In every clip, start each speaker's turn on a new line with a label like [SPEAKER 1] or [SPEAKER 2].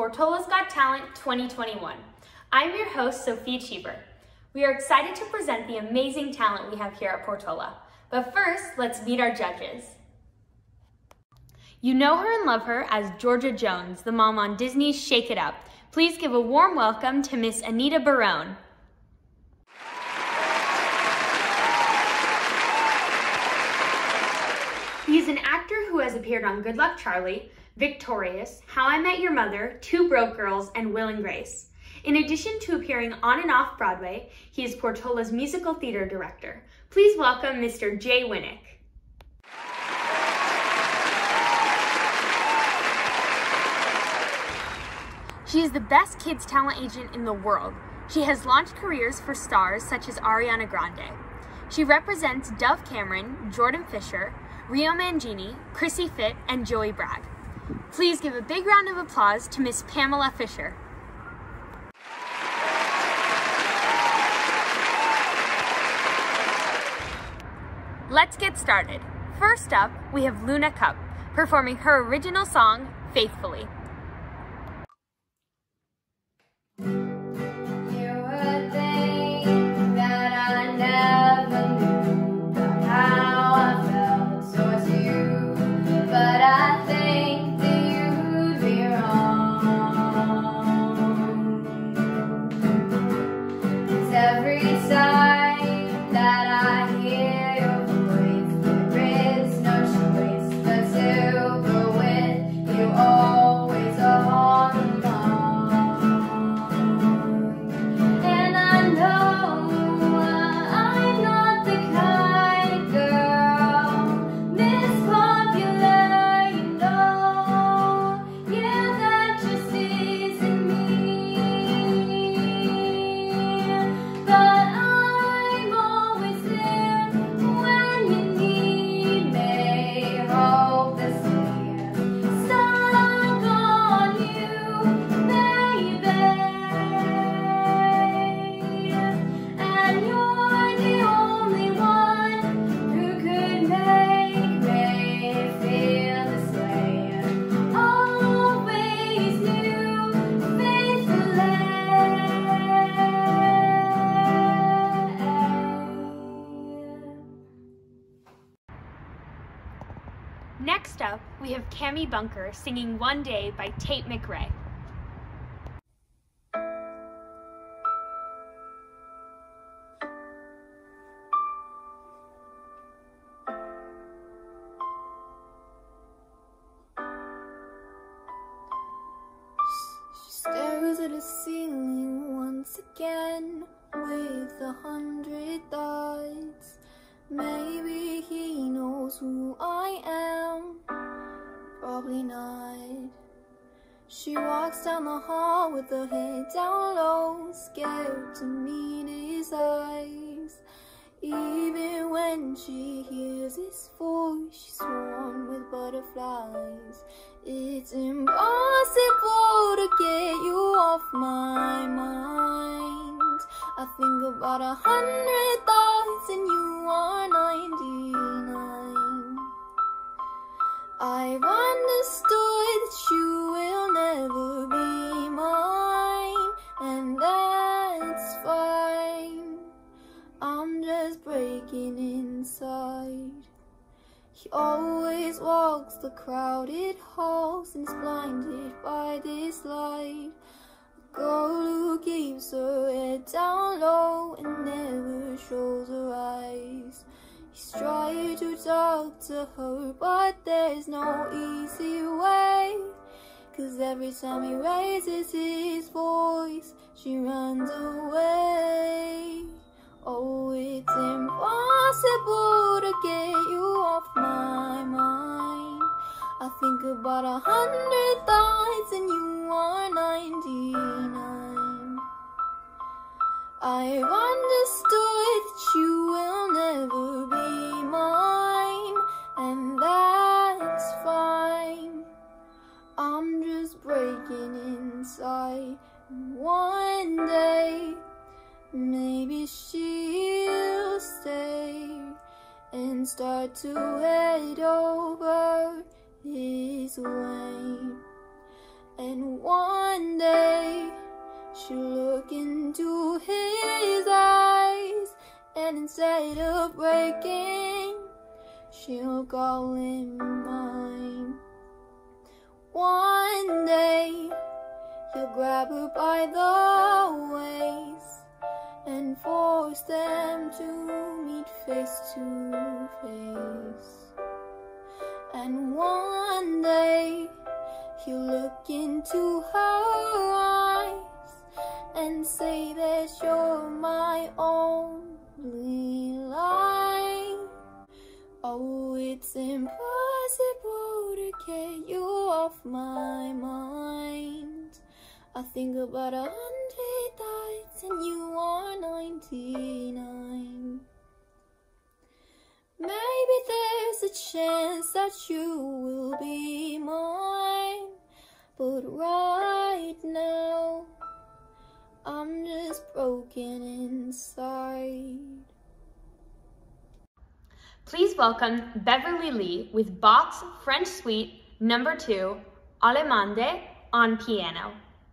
[SPEAKER 1] Portola's Got Talent 2021. I'm your host, Sophia Cheever. We are excited to present the amazing talent we have here at Portola. But first, let's meet our judges. You know her and love her as Georgia Jones, the mom on Disney's Shake It Up. Please give a warm welcome to Miss Anita Barone. He is an actor who has appeared on Good Luck Charlie, Victorious, How I Met Your Mother, Two Broke Girls, and Will and Grace. In addition to appearing on and off Broadway, he is Portola's musical theater director. Please welcome Mr. Jay Winnick. She is the best kids talent agent in the world. She has launched careers for stars such as Ariana Grande. She represents Dove Cameron, Jordan Fisher, Rio Mangini, Chrissy Fitt, and Joey Bragg. Please give a big round of applause to Miss Pamela Fisher. Let's get started. First up, we have Luna Cup, performing her original song, Faithfully. Next up, we have Cammie Bunker singing One Day by Tate McRae.
[SPEAKER 2] She stares at the ceiling once again with 100 thoughts. Maybe he knows who I am, probably not. She walks down the hall with her head down low, scared to meet his eyes. Even when she hears his voice, she's swarmed with butterflies. It's impossible to get you off my mind. I think about 100 thoughts and you are 99. I've understood that you will never be mine, and that's fine. I'm just breaking inside. He always walks the crowded halls and is blinded by this light. Girl who keeps her head down low and never shows her eyes. He's tried to talk to her, but there's no easy way. 'Cause every time he raises his voice, she runs away. Oh, it's impossible to get you off my mind. I think about 100 thoughts and you are 99. I've understood that you will never be mine, and that's fine. I'm just breaking inside. One day, maybe she'll stay and start to head over his way. And one day she'll look into his eyes, and instead of breaking, she'll call him mine. One day he'll grab her by the waist and force them to meet face to face. And one day he'll look into her eyes and say that you're my only light. Oh, it's impossible to get you off my mind. I think about 100 nights and you are 99. Maybe there's a chance that you will be mine, but right now I'm just broken inside.
[SPEAKER 1] Please welcome Beverly Lee with Bach's French Suite No. 2, Allemande, on piano.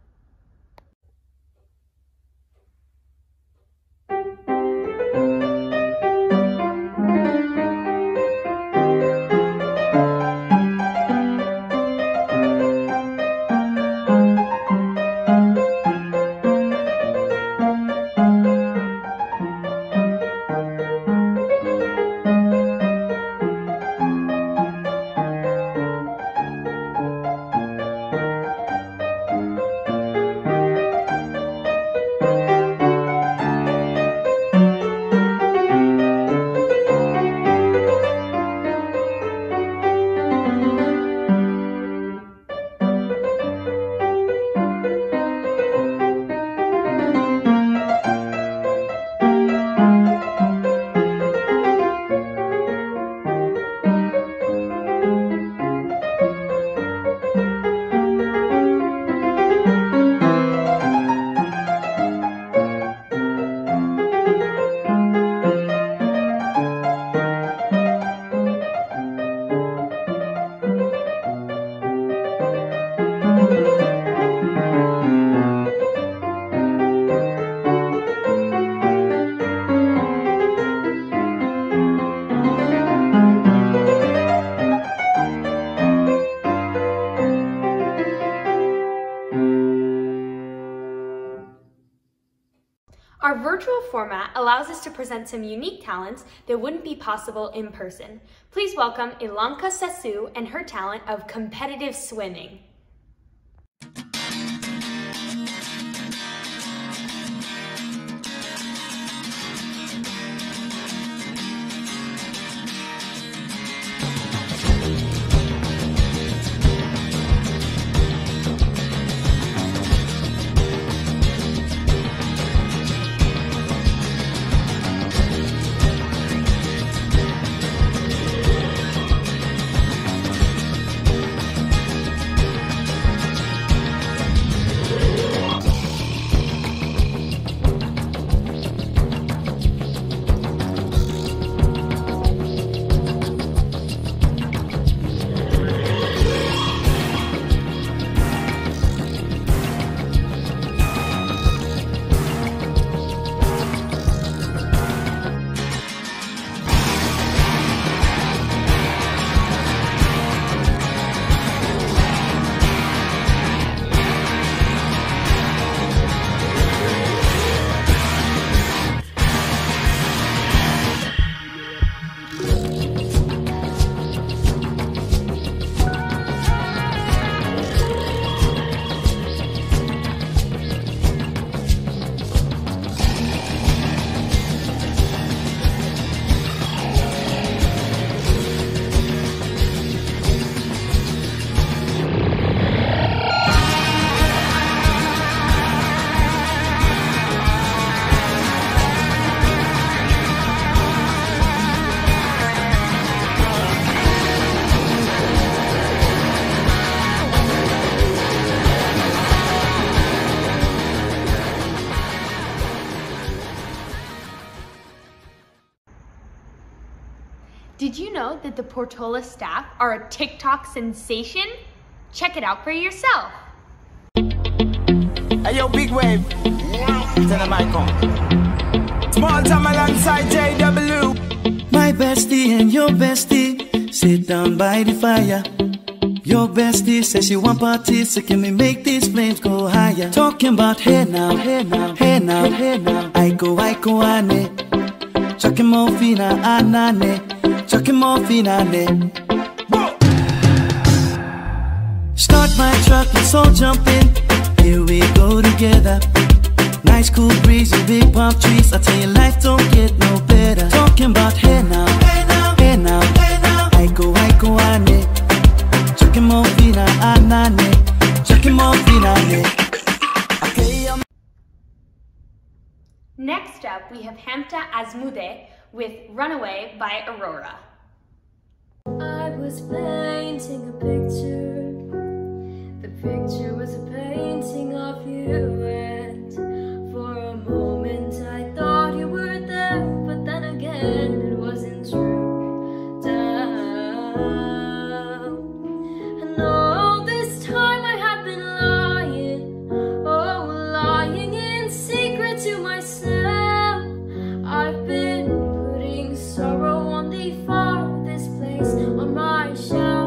[SPEAKER 1] Our virtual format allows us to present some unique talents that wouldn't be possible in person. Please welcome Ilanka Sasu and her talent of competitive swimming. Did you know that the Portola staff are a TikTok sensation? Check it out for yourself.
[SPEAKER 3] Hey yo, big wave. Tell them I come. Small time alongside JW.
[SPEAKER 4] My bestie and your bestie sit down by the fire. Your bestie says she want parties, so can we make these flames go higher? Talking about hey now, hey now, hey now, hey now. I go, ane. Chucking more fina, anane. Chucking more fina, ane. Start my truck, let's all jump in. Here we go together. Nice cool breeze and big palm trees. I tell you, life don't get no better. Talking about hey now, hey now, hey now, hey now. I go, ane. Chucking more fina, anane. Chucking more fina, ane.
[SPEAKER 1] Next up, we have Hamta Azmude with Runaway by Aurora.
[SPEAKER 2] I was painting a picture. The picture was a painting of you, and for a moment I thought you were there, but then again it wasn't true. And all this time I have been lying, oh, lying in secret to myself. I've been putting sorrow on the farthest place on my shelf.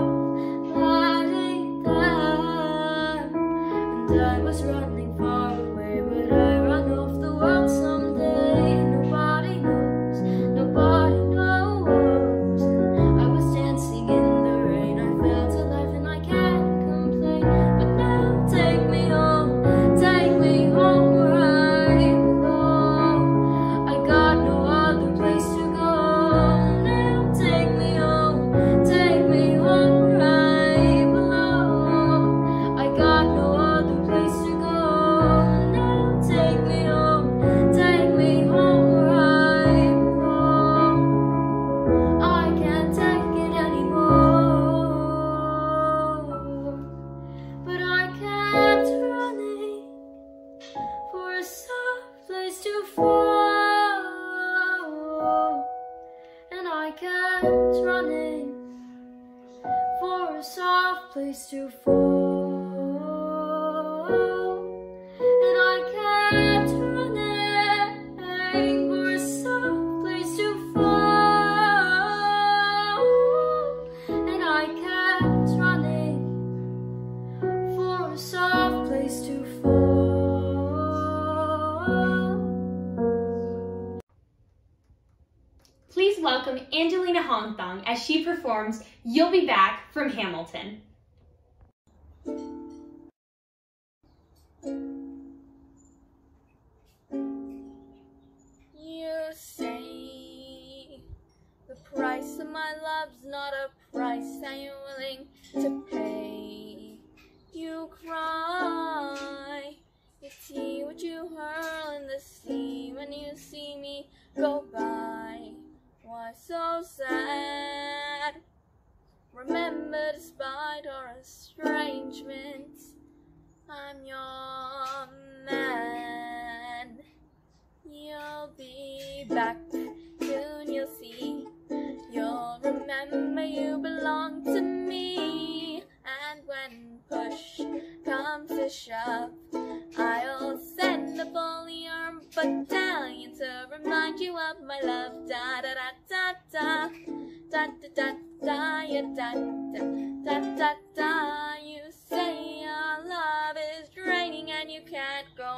[SPEAKER 2] I was running far away, but I run off the world someday. Nobody knows, nobody knows. And I was dancing in the rain, I felt alive and I can't complain. But now take me home where I belong. I got no other place to go. Now take me home where I belong. I got no place to go. Now take me home where I belong. I can't take it anymore, but I kept running for a soft place to fall, and I kept running for a soft place to fall. And I kept running for a soft place to fall. And I kept running for a soft place to fall.
[SPEAKER 1] Please welcome Angelina Hongthong as she performs You'll Be Back from Hamilton.
[SPEAKER 2] You say the price of my love's not a price that you're willing to pay. You cry, you see what you hurl in the sea when you see me go by. Why so sad? Remember, despite our estrangement, I'm your man. You'll be back, soon you'll see. You'll remember you belong to me. And when push comes to shove, I'll send a fully armed battalion to remind you of my love. Da da da da da da da da ya da da da da da. You say your love is draining and you can't go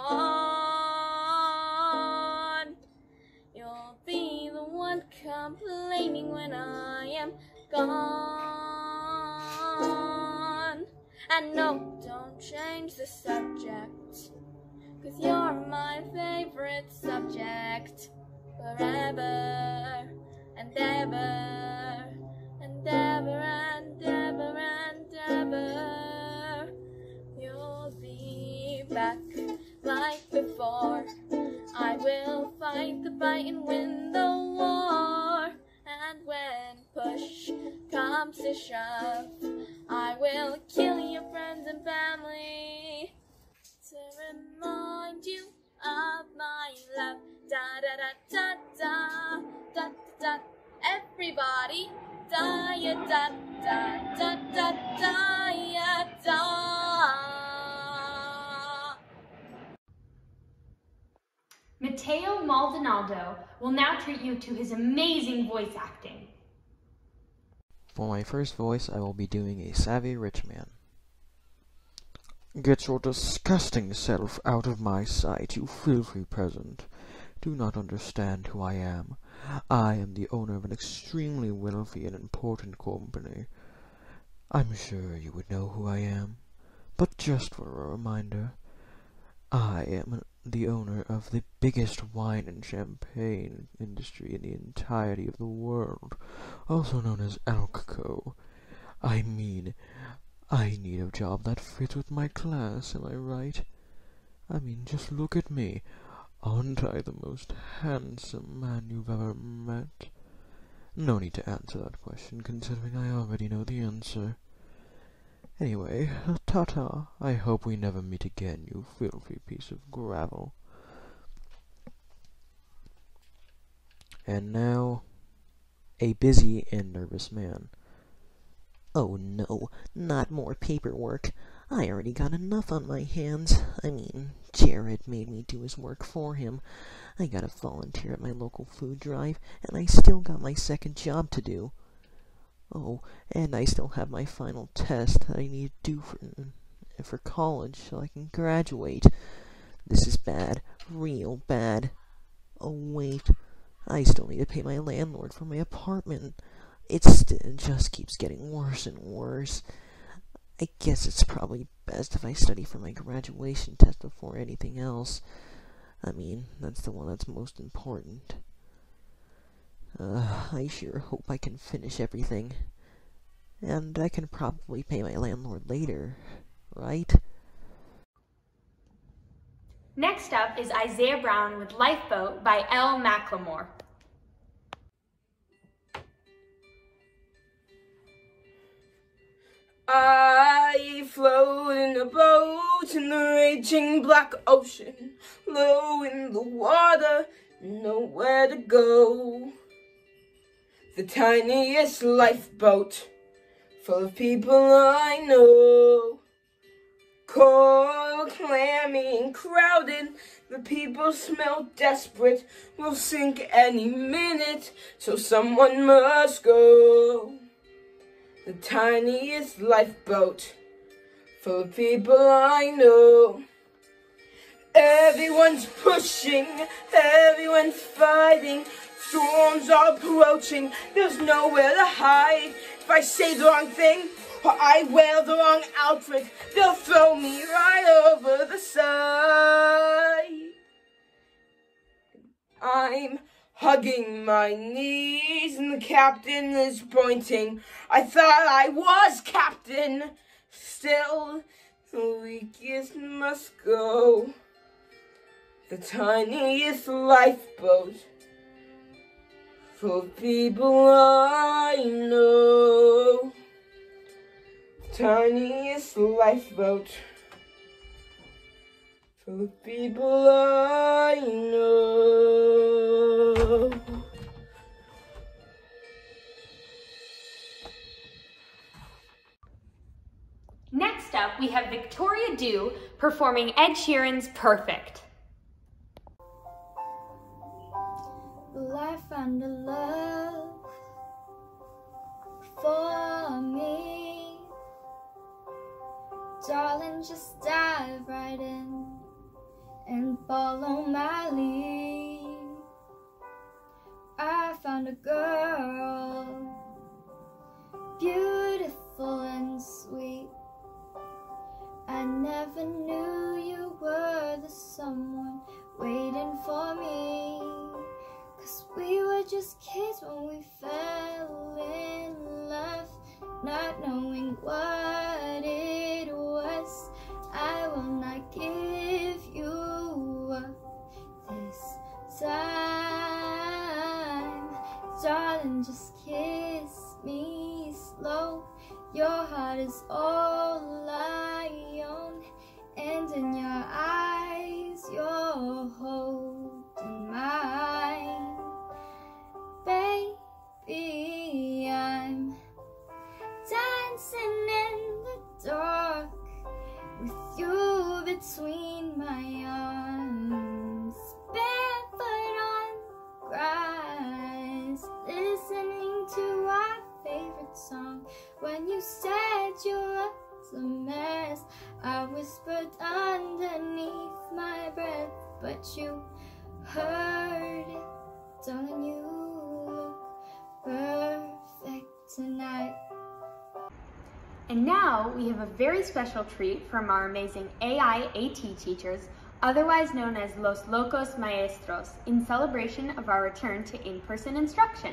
[SPEAKER 2] on. You'll be the one complaining when I am gone. And no, don't change the subject, 'cause you're my favorite subject. Forever and ever and ever and ever and ever. You'll be back like before. I will fight the fight and win the war. And when push comes to shove, I will kill your friends and family to remind you of my love. Da da da da da da da. Everybody, da ya da da da da da ya da.
[SPEAKER 1] Matteo Maldonado will now treat you to his amazing voice acting.
[SPEAKER 5] For my first voice, I will be doing a savvy rich man. Get your disgusting self out of my sight, you filthy peasant. Do not understand who I am. I am the owner of an extremely wealthy and important company. I'm sure you would know who I am, but just for a reminder, I am the owner of the biggest wine and champagne industry in the entirety of the world, also known as Alco. I mean, I need a job that fits with my class, am I right? I mean, just look at me. Aren't I the most handsome man you've ever met? No need to answer that question, considering I already know the answer. Anyway, ta-ta. I hope we never meet again, you filthy piece of gravel. And now, a busy and nervous man.
[SPEAKER 6] Oh no, not more paperwork. I already got enough on my hands. I mean, Jared made me do his work for him. I gotta volunteer at my local food drive, and I still got my second job to do. Oh, and I still have my final test that I need to do for college so I can graduate. This is bad, real bad. Oh wait, I still need to pay my landlord for my apartment. It just keeps getting worse and worse. I guess it's probably best if I study for my graduation test before anything else. I mean, that's the one that's most important. I sure hope I can finish everything. And I can probably pay my landlord later, right?
[SPEAKER 1] Next up is Isaiah Brown with Lifeboat by Elle Macklemore.
[SPEAKER 7] I float in a boat in the raging black ocean, low in the water, nowhere to go. The tiniest lifeboat, full of people I know. Cold, clammy, and crowded, the people smell desperate, will sink any minute, so someone must go. The tiniest lifeboat, full of people I know. Everyone's pushing, everyone's fighting, storms are approaching, there's nowhere to hide. If I say the wrong thing, or I wear the wrong outfit, they'll throw me right over the side. I'm hugging my knees and the captain is pointing. I thought I was captain. Still, the weakest must go. The tiniest lifeboat, full of people I know. Tiniest lifeboat, full of people I know.
[SPEAKER 1] Next up, we have Victoria Dew performing Ed Sheeran's Perfect.
[SPEAKER 2] I found a love for me. Darling, just dive right in and follow my lead. I found a girl, beautiful and sweet. I never knew you were the someone waiting for me. 'Cause we were just kids when we fell in love, not knowing what it was. I will not give you up this time. Darling, just kiss me slow. Your heart is all I own, and in your eyes you're holding mine. Baby, I'm dancing in the dark with you between my arms. Baby, that you heard it. Darling, you look perfect tonight.
[SPEAKER 1] And now we have a very special treat from our amazing AI AT teachers, otherwise known as Los Locos Maestros, in celebration of our return to in-person instruction.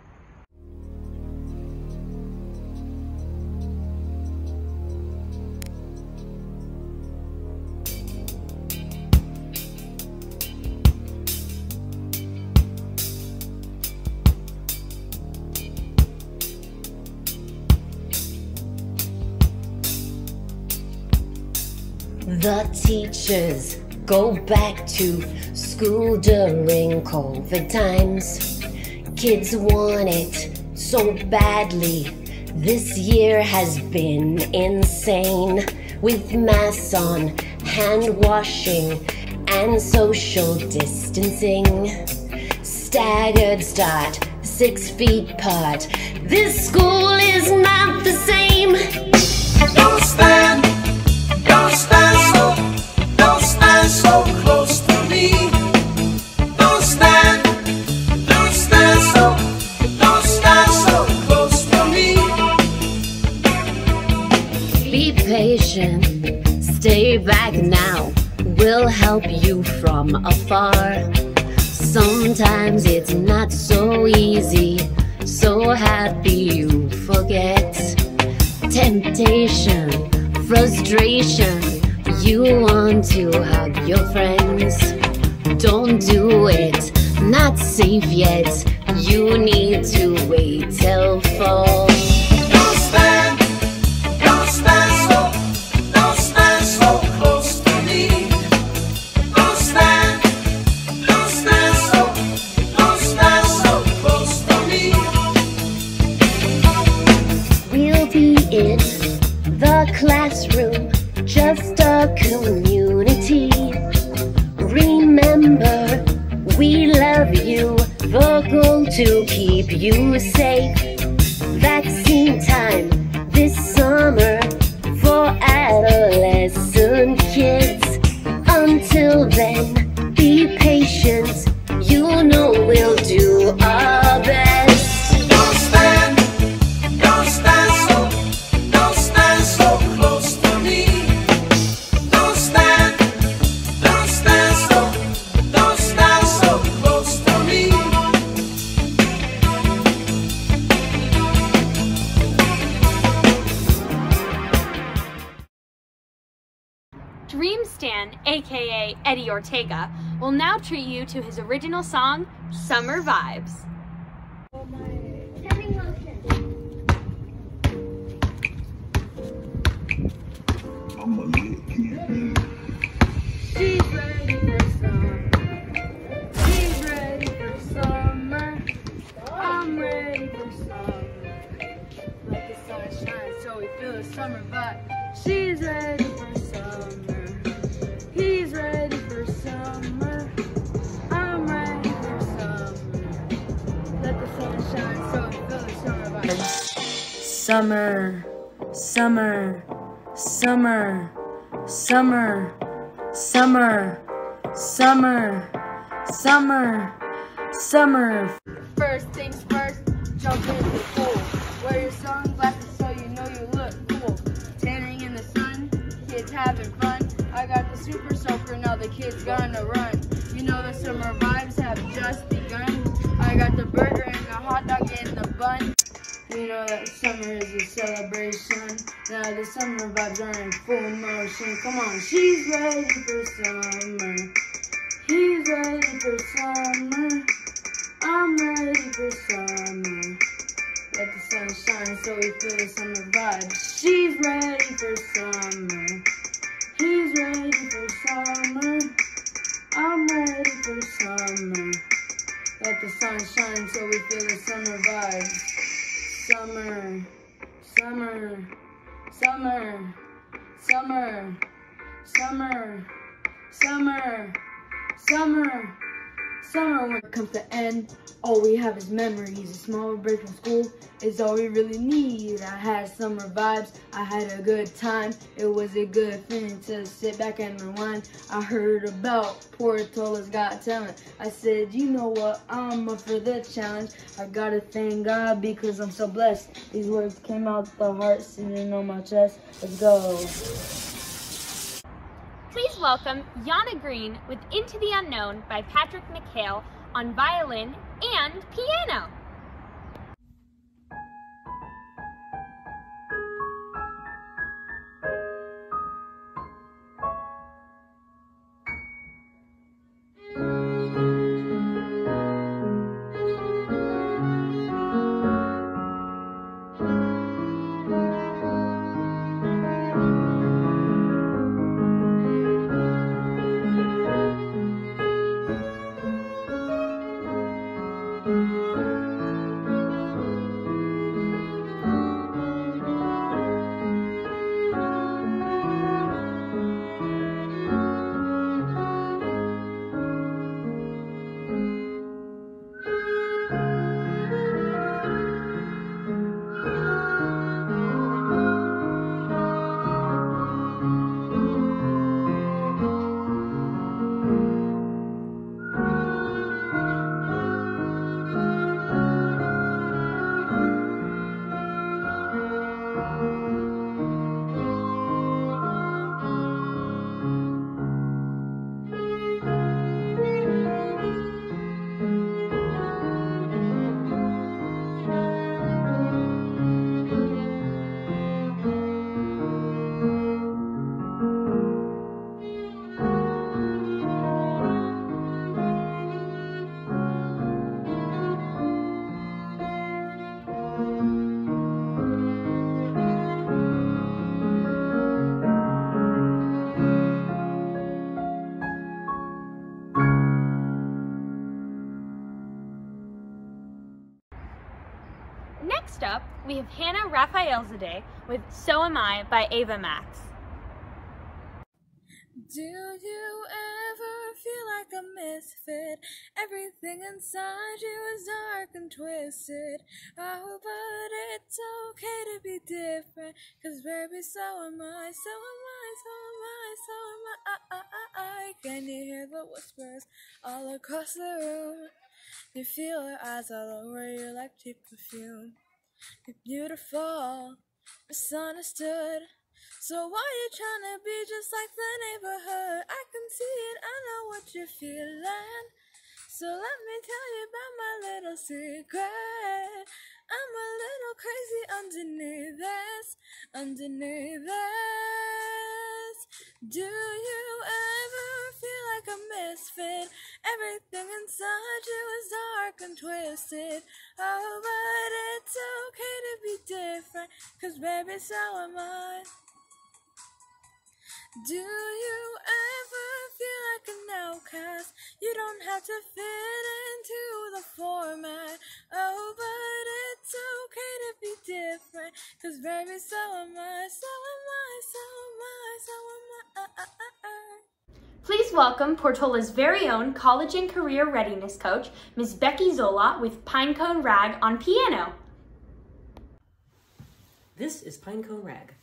[SPEAKER 8] The teachers go back to school during COVID times. Kids want it so badly. This year has been insane, with masks on, hand washing, and social distancing. Staggered start, 6 feet apart. This school is not the same.
[SPEAKER 3] Don't stand so close to me. Don't stand so close to me.
[SPEAKER 8] Be patient, stay back now. We'll help you from afar. Sometimes it's not so easy, so happy you forget. Temptation, frustration, you want to hug your friends. Don't do it, not safe yet. You need to wait till fall.
[SPEAKER 3] Don't stand so close to me. Don't stand so close to me.
[SPEAKER 8] We'll be in the classroom, just a community. Remember, we love you. The goal to keep you safe. Vaccine time this summer for adolescent kids. Until then, be patient. You know we'll do our best.
[SPEAKER 3] Don't stand so close to me. Don't stand so close to me.
[SPEAKER 1] Dreamstan, aka Eddie Ortega, will now treat you to his original song, Summer Vibes.
[SPEAKER 7] She's ready for summer. She's ready for summer. I'm ready for summer. Let the sun shine so we feel the summer vibe. She's ready for summer. He's ready for summer. I'm ready for summer. Let the sun shine so we feel the summer vibe. Summer, summer, summer, summer, summer, summer, summer, summer. First things first, jump in the pool. Wear your sunglasses so you know you look cool. Tanning in the sun, kids having fun. I got the super soaker, now the kids gonna run. You know the summer vibes have just begun. I got the burger and the hot dog and the bun. You know that summer is a celebration. Now the summer vibes are in full motion. Come on, she's ready for summer. He's ready for summer. I'm ready for summer. Let the sun shine so we feel the summer vibes. She's ready for summer. He's ready for summer. I'm ready for summer. Let the sun shine so we feel the summer vibes. Summer, summer, summer, summer, summer, summer, summer,
[SPEAKER 9] Summer when it comes to end, all we have is memories. A small break from school is all we really need. I had summer vibes, I had a good time. It was a good thing to sit back and rewind. I heard about Portola's Got Talent. I said, you know what, I'm up for the challenge. I gotta thank God because I'm so blessed. These words came out the heart sitting on my chest. Let's go.
[SPEAKER 1] Please welcome Yana Green with Into the Unknown by Patrick McHale on violin and piano. Next up, we have Hannah Raphaelzadeh with So Am I by Ava Max.
[SPEAKER 2] Do you ever feel like a misfit? Everything inside you is dark and twisted. Oh, but it's okay to be different, 'cause baby, so am I, so am I, so am I, so am I. Can you hear the whispers all across the room? You feel her eyes all over you like cheap perfume. You're beautiful, misunderstood. So why you trying to be just like the neighborhood? I can see it, I know what you're feeling. So let me tell you about my little secret. I'm a little crazy underneath this, underneath this. Do you ever feel like a misfit? Everything inside you is dark and twisted. Oh, but it's okay to be different, 'cause baby, so am I. Do you ever feel like an outcast? You don't have to fit into the format. Oh, but it's okay to be different, 'cause baby, so am I, so am I, so am I, so am I.
[SPEAKER 1] Please welcome Portola's very own college and career readiness coach, Ms. Becky Zola with Pinecone Rag on piano.
[SPEAKER 10] This is Pinecone Rag.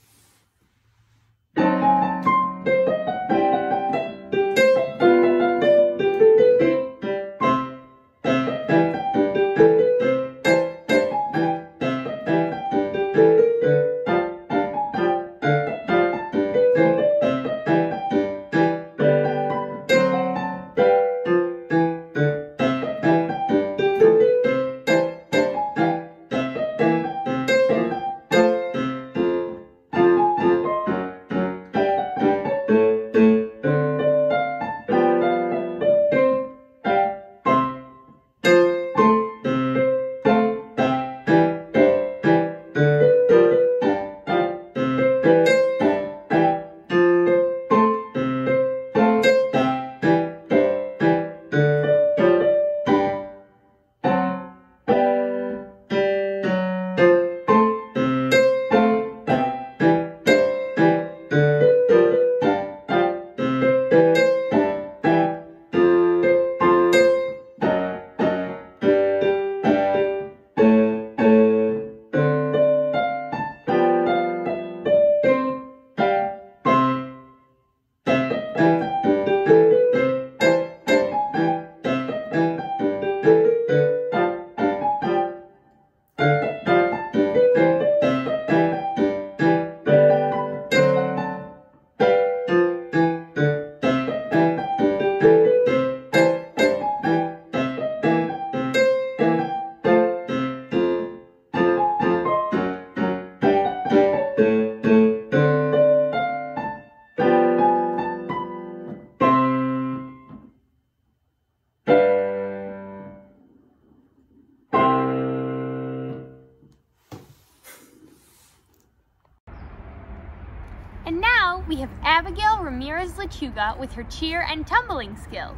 [SPEAKER 1] And now we have Abigail Ramirez Lechuga with her cheer and tumbling skills.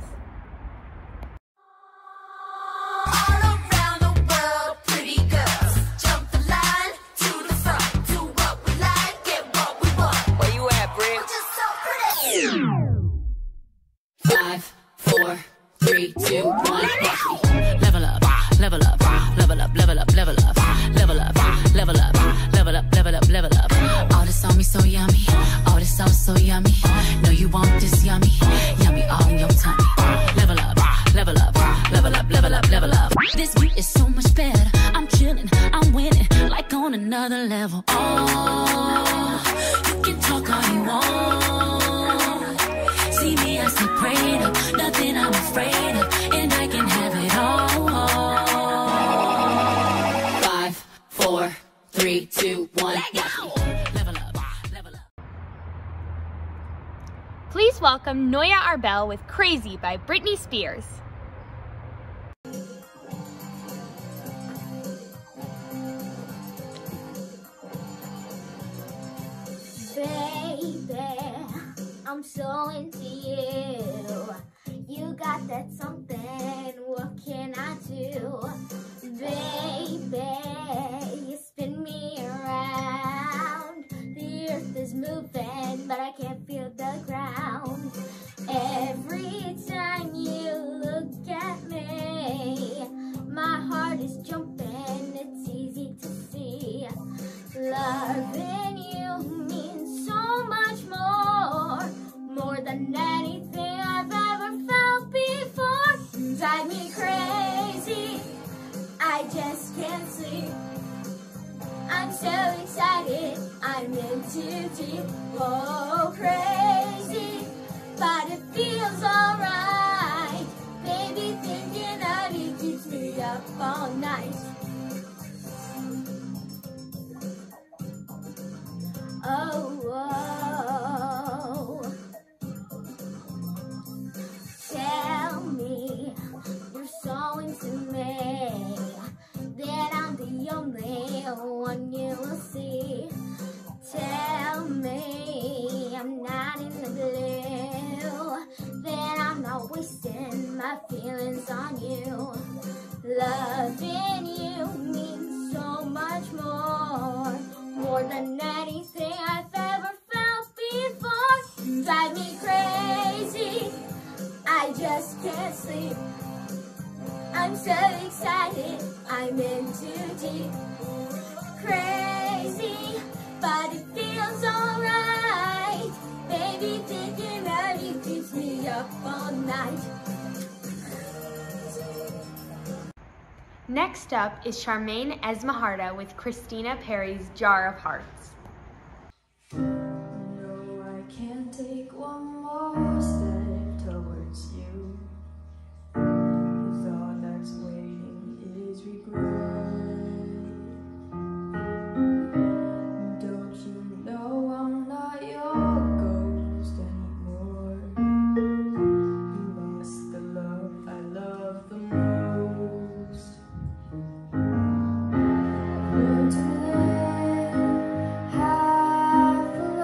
[SPEAKER 11] This beat is so much better. I'm chilling, I'm winning, like on another level. Oh, you can talk all you want. See me, I stay prayed up, nothing I'm afraid of, and I can have it all. 5, 4, 3, 2, 1, level up, level up.
[SPEAKER 1] Please welcome Noya Arbel with Crazy by Britney Spears.
[SPEAKER 2] Baby, I'm so into you. You got that something, what can I do? Baby, you spin me around. The earth is moving, but I can't feel the ground. Every time you look at me, my heart is jumping, it's easy to see. Loving you means so much more than anything I've ever felt before. Drive me crazy, I just can't sleep. I'm so excited, I'm in too deep. Oh, crazy, but it feels alright. Baby, thinking of you keeps me up all night. Oh, oh, tell me you're so into me, that I'm the only one you will see. Tell me I'm not in the blue, that I'm not wasting my feelings on you. Loving you means so much more than anything I've ever felt before. Drive me crazy, I just can't sleep. I'm so excited, I'm in too deep. Crazy, but it feels alright. Baby, thinking of you keeps me up all night.
[SPEAKER 1] Next up is Charmaine Esmaharda with Christina Perry's Jar of Hearts.
[SPEAKER 12] No, I can't take one more step towards you, 'cause all that's waiting is regret. Don't you know I'm not your ghost anymore? You lost the love I love the most. Learn to live half a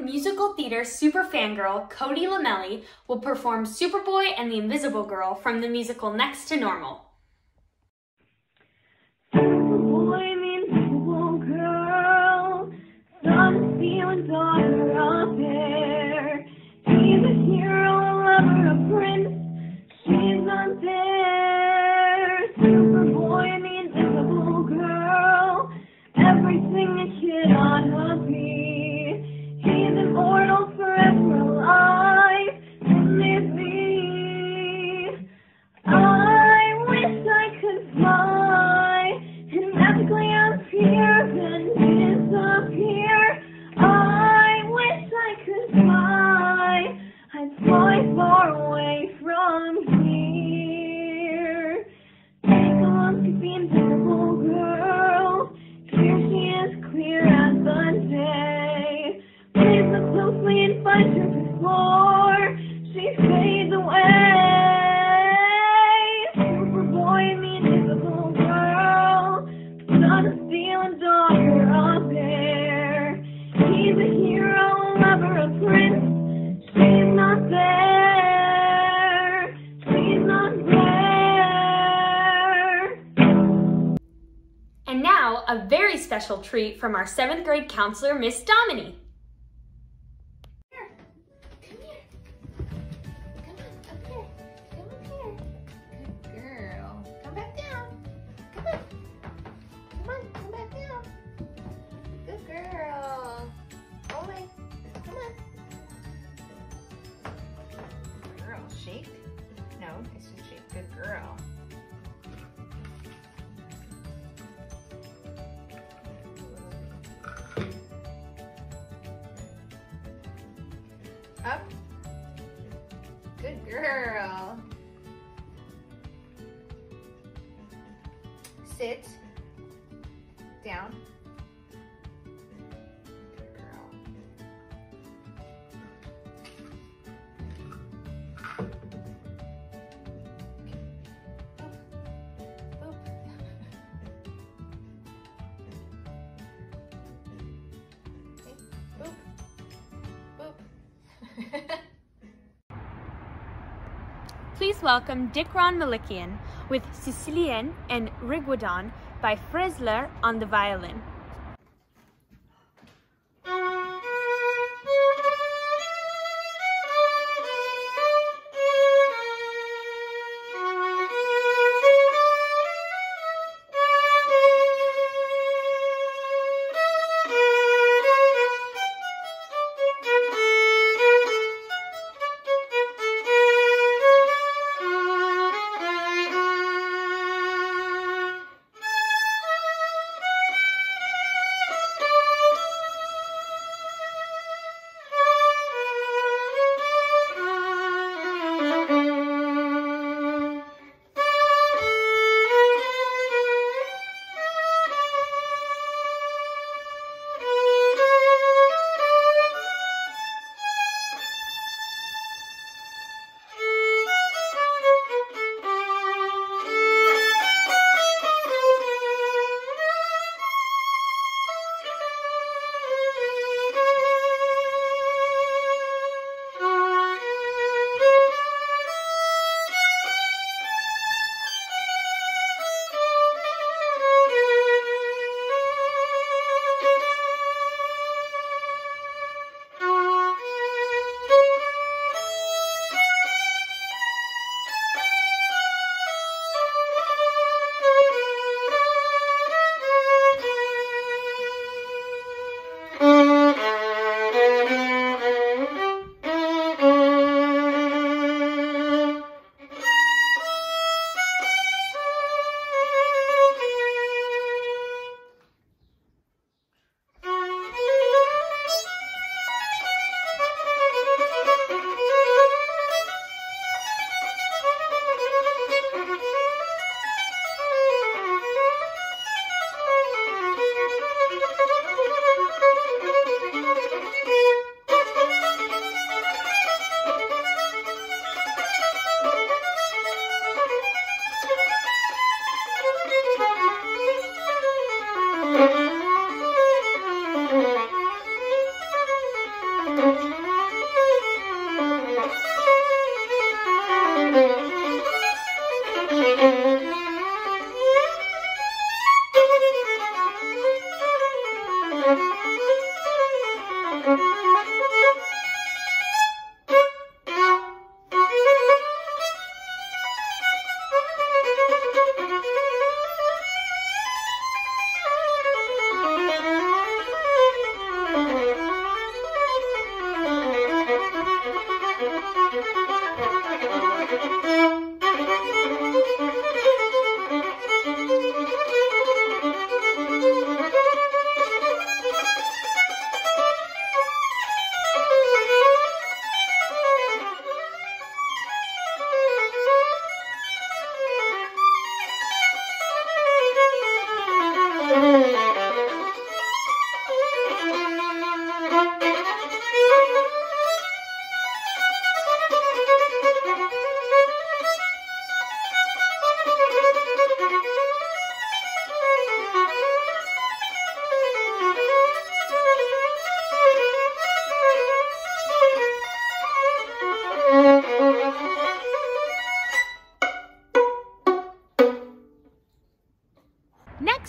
[SPEAKER 1] musical theater super fangirl Cody Lamelli will perform Superboy and the Invisible Girl from the musical Next to Normal.
[SPEAKER 2] Superboy, the invisible girl, son of steel and daughter of air. He's a hero, a lover, a prince. She's not there. Superboy, the invisible girl, everything a kid ought to be. He's immortal, forever alive, and live me. I wish I could fly and magically appear, then disappear. I wish I could fly. I'd fly far away from here. Take a look at the invisible girl. Here she is, clear as the day. Please look closely and find her before she fades away. Superboy, the invisible girl, son of steel and daughter of air. He's a hero, a lover, a prince. She's not there. She's not there.
[SPEAKER 1] And now, a very special treat from our 7th grade counselor, Miss Domini.
[SPEAKER 13] Shake? No, it's just shake. Good girl. Up. Good girl. Sit. Down. Good girl.
[SPEAKER 1] Please welcome Dick Ron Malikian with Sicilian and Rigwadon by Fresler on the violin.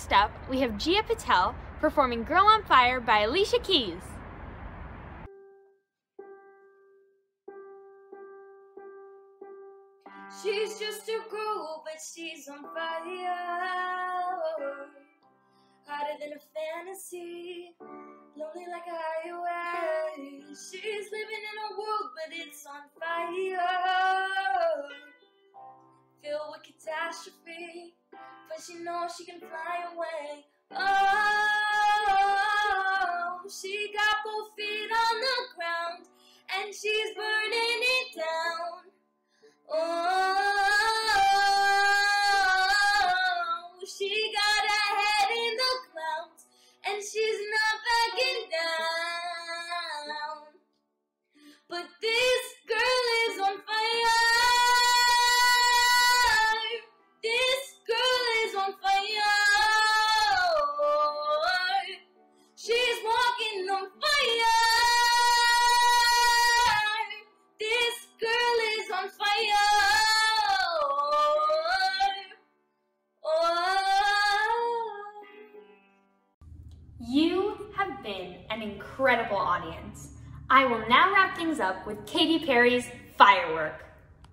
[SPEAKER 1] Next up, we have Gia Patel performing Girl on Fire by Alicia Keys.
[SPEAKER 2] She's just a girl, but she's on fire. Hotter than a fantasy, lonely like a highway. She's living in a world, but it's on fire. Filled with catastrophe, but she knows she can fly away. Oh, she got both feet on the ground, and she's burning it down. Oh, she got her head in the clouds, and she's not backing down. But this girl is on fire. This girl is on fire. She's walking on fire. This girl is on fire.
[SPEAKER 1] You have been an incredible audience. I will now wrap things up with Katy Perry's Firework.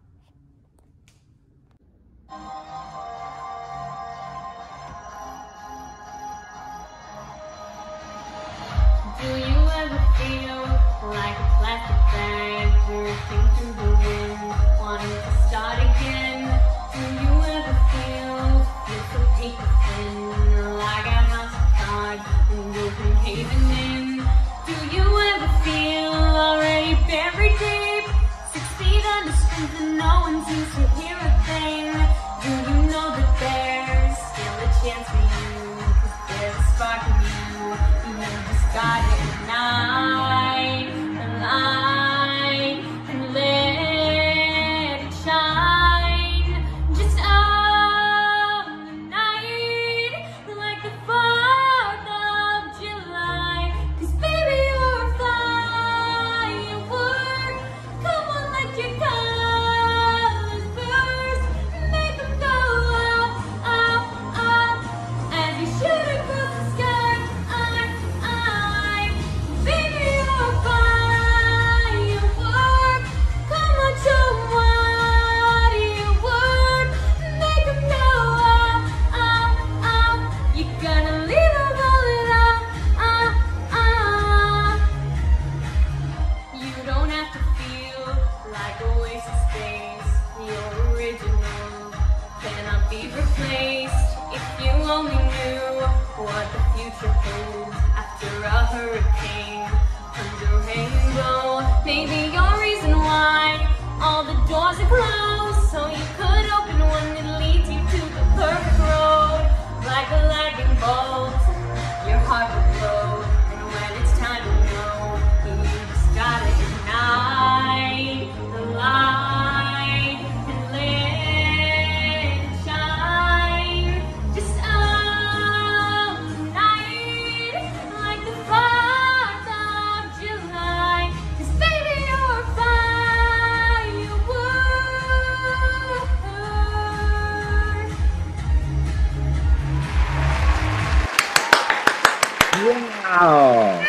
[SPEAKER 8] Do you ever feel like a plastic bag drifting through the wind, wanting to start again? Do you ever feel so paper thin, like a house of cards and broken caving in? Do you ever feel already buried deep, 6 feet under streams and no one seems to hear a thing? Do you know that there's still a chance for you, 'cause there's a spark in you? You just gotta ignite the light and let it shine. Just on the night, like the 4th of July. 'Cause baby, you're a firework. Come on, let your colors burst. Make them go up, up, up, as you shoot across the sky. Baby, you're a firework. Come on, show 'em what you work. Make them go up, up, up. You gotta leave them rolling up, up, up. You don't have to feel like a waste of space. Your original cannot be replaced. If you only knew what the future holds after a hurricane under a rainbow. Maybe your reason why all the doors are closed, so you could open one that leads you to the perfect road. Like a lightning bolt, your heart will glow, and when it's time to know, you just gotta ignite the light and let it shine. Just all night, like the 4th of July. 'Cause baby, you're a firework.
[SPEAKER 14] Wow.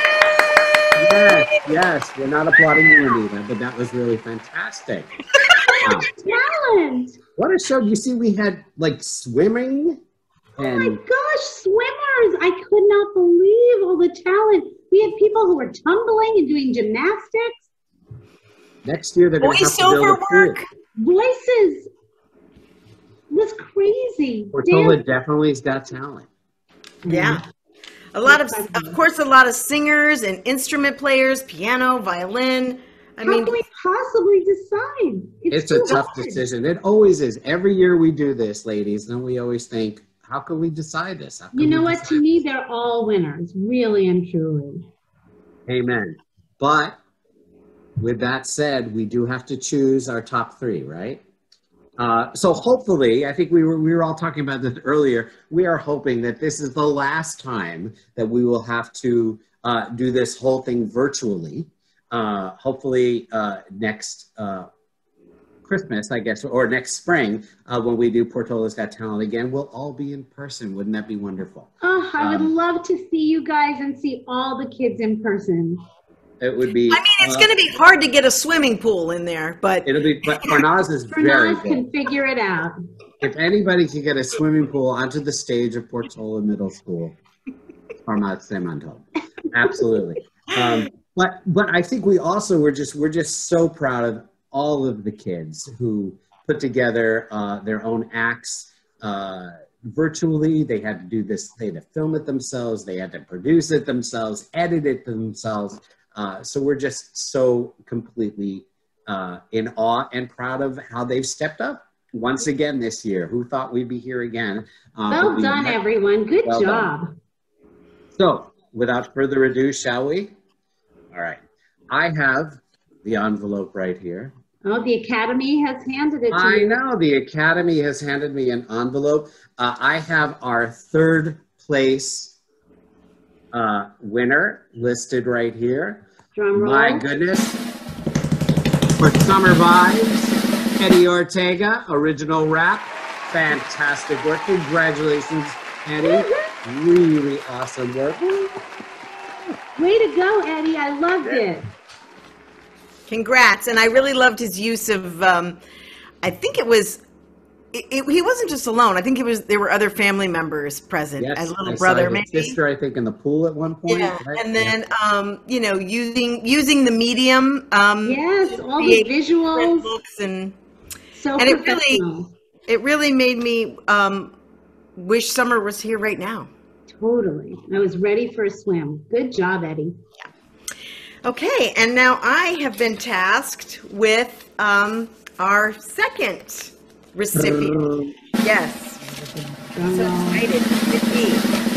[SPEAKER 14] Yes, we're not applauding you, Anita, but that was really fantastic. Wow.
[SPEAKER 15] Talent!
[SPEAKER 14] What a show. You see, we had like swimming
[SPEAKER 15] Oh my
[SPEAKER 14] and
[SPEAKER 15] gosh, swimmers! I could not believe all the talent. We had people who were tumbling and doing gymnastics.
[SPEAKER 14] next year they're going to have to build a pool.
[SPEAKER 15] Voices. It was crazy.
[SPEAKER 14] Portola definitely has got talent.
[SPEAKER 16] Yeah. A lot of course, a lot of singers and instrument players, piano, violin.
[SPEAKER 15] How can we possibly decide?
[SPEAKER 14] It's a tough decision. It always is. Every year we do this, ladies, and we always think, how can we decide this?
[SPEAKER 15] You know what? To me, they're all winners, really and truly.
[SPEAKER 14] Amen. But with that said, we do have to choose our top three, right? So hopefully, I think we were all talking about this earlier. We are hoping that this is the last time that we will have to do this whole thing virtually. Hopefully next Christmas, I guess, or next spring, when we do Portola's Got Talent again, we'll all be in person. Wouldn't that be wonderful?
[SPEAKER 15] Oh, I would love to see you guys and see all the kids in person.
[SPEAKER 14] It would be.
[SPEAKER 16] I mean, it's going to be hard to get a swimming pool in there, but
[SPEAKER 14] it'll be. But Farnaz is very
[SPEAKER 15] Farnaz
[SPEAKER 14] good.
[SPEAKER 15] can figure it out.
[SPEAKER 14] If anybody can get a swimming pool onto the stage of Portola Middle School, Farnaz Semanto, absolutely. But I think we're just so proud of all of the kids who put together their own acts virtually. They had to do this. They had to film it themselves. They had to produce it themselves, edit it themselves. So we're just so completely in awe and proud of how they've stepped up once again this year. Who thought we'd be here again?
[SPEAKER 15] Well done, everyone. Good job.
[SPEAKER 14] Done. So without further ado, shall we? All right. I have the envelope right here.
[SPEAKER 15] Oh, the Academy has handed it to
[SPEAKER 14] I
[SPEAKER 15] you.
[SPEAKER 14] know. The Academy has handed me an envelope. I have our third place winner listed right here.
[SPEAKER 15] Drum roll.
[SPEAKER 14] My goodness. For Summer Vibes, Eddie Ortega, original rap. Fantastic work. Congratulations, Eddie. Really awesome work.
[SPEAKER 15] Way to go, Eddie. I loved it.
[SPEAKER 16] congrats. And I really loved his use of, I think it was, he wasn't just alone. I think there were other family members present as little brother, maybe.
[SPEAKER 14] Sister, I think, in the pool at one point.
[SPEAKER 16] Yeah,
[SPEAKER 14] right?
[SPEAKER 16] and then you know, using the medium.
[SPEAKER 15] Yes, all the visuals.
[SPEAKER 16] Looks and
[SPEAKER 15] professional.
[SPEAKER 16] it really made me wish summer was here right now.
[SPEAKER 15] Totally, I was ready for a swim. Good job, Eddie.
[SPEAKER 16] Yeah. Okay, and now I have been tasked with our second recipient. Yes. I'm so excited. It's me.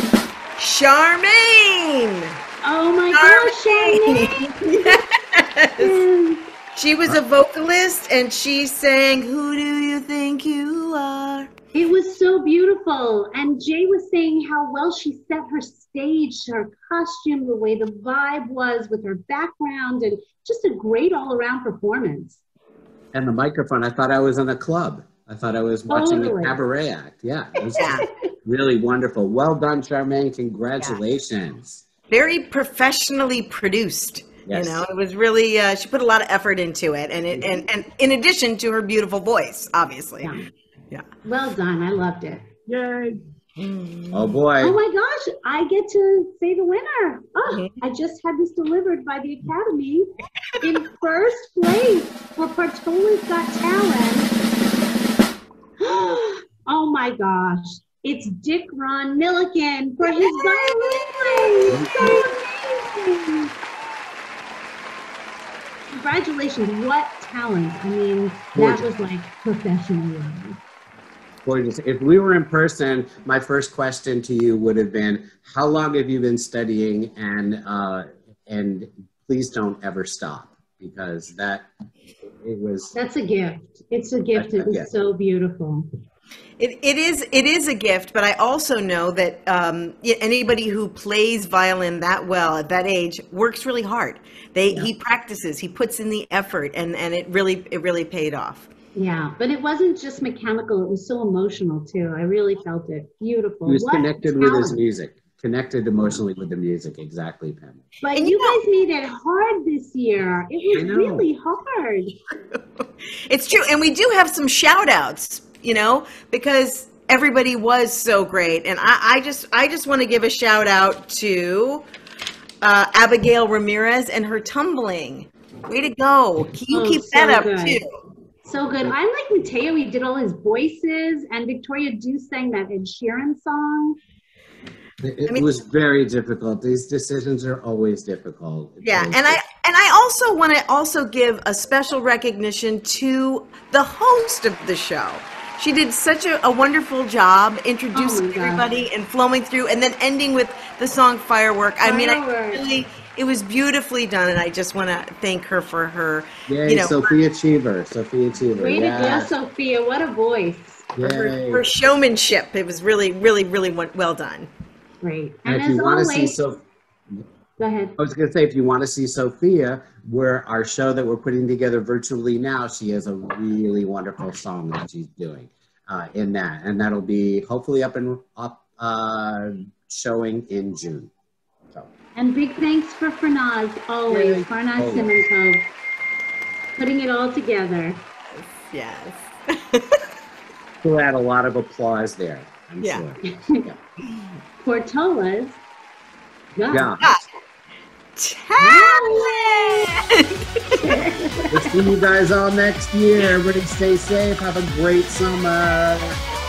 [SPEAKER 16] Charmaine!
[SPEAKER 15] Oh my gosh, Charmaine!
[SPEAKER 16] Yes. She was a vocalist and she sang "Who Do You Think You Are?"
[SPEAKER 15] It was so beautiful. And Jay was saying how well she set her stage, her costume, the way the vibe was with her background, and just a great all-around performance.
[SPEAKER 14] And the microphone, I thought I was in a club. I thought I was watching a cabaret act. Yeah, it was really wonderful. Well done, Charmaine. Congratulations.
[SPEAKER 16] Very professionally produced.
[SPEAKER 14] Yes.
[SPEAKER 16] You know, it was really, she put a lot of effort into it. And and in addition to her beautiful voice, obviously. Yeah.
[SPEAKER 15] Well done. I loved it.
[SPEAKER 14] Yay. Oh, boy.
[SPEAKER 15] Oh, my gosh. I get to say the winner. Oh, I just had this delivered by the Academy in first place for Portola's Got Talent. Oh, my gosh. It's Dick Ron Milliken for his violin. So amazing. Congratulations. What talent. I mean, that was like professional.
[SPEAKER 14] Gorgeous. If we were in person, my first question to you would have been, how long have you been studying? And please don't ever stop, because that's
[SPEAKER 15] a gift. It's a gift. It was so beautiful.
[SPEAKER 16] It is a gift, but I also know that anybody who plays violin that well at that age works really hard. He practices, he puts in the effort, and it really paid off.
[SPEAKER 15] Yeah, but it wasn't just mechanical. It was so emotional too. I really felt it. Beautiful.
[SPEAKER 14] He was connected with his music. Connected emotionally with the music. Exactly, Pam.
[SPEAKER 15] But you guys made it hard this year. It was really hard.
[SPEAKER 16] It's true. And we do have some shout outs, you know, because everybody was so great. And I just want to give a shout out to Abigail Ramirez and her tumbling. Way to go. You keep that up too.
[SPEAKER 15] So good. I like Mateo. He did all his voices, and Victoria Dew sang that Ed Sheeran song.
[SPEAKER 14] It was very difficult. These decisions are always difficult.
[SPEAKER 16] Yeah, and I also want to give a special recognition to the host of the show. She did such a wonderful job introducing everybody and flowing through, and then ending with the song "Firework." I mean, it was beautifully done, and I just want to thank her for her.
[SPEAKER 14] Yay, Sophia Cheever. Sophia Cheever.
[SPEAKER 15] Way to go, Sophia. What a voice.
[SPEAKER 16] Her showmanship. It was really, really, really well done.
[SPEAKER 15] Great.
[SPEAKER 14] And if you want to see
[SPEAKER 15] Go ahead.
[SPEAKER 14] I was going to say, if you want to see Sophia, our show that we're putting together virtually now, she has a really wonderful song that she's doing in that. And that'll be hopefully up showing in June. So.
[SPEAKER 15] And big thanks for Farnaz, always.
[SPEAKER 14] Yay.
[SPEAKER 15] Farnaz
[SPEAKER 14] Always.
[SPEAKER 15] Simonko, putting it all together.
[SPEAKER 16] Yes.
[SPEAKER 14] We'll add a lot of applause there, I'm
[SPEAKER 16] Yeah.
[SPEAKER 14] sure. Yeah.
[SPEAKER 15] Portola's got
[SPEAKER 16] talent.
[SPEAKER 14] We'll see you guys all next year. Everybody stay safe. Have a great summer.